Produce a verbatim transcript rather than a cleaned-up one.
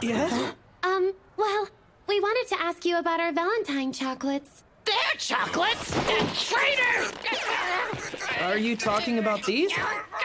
Yes? Um, well, we wanted to ask you about our Valentine chocolates. Their chocolates? The traitor! Are you talking about these?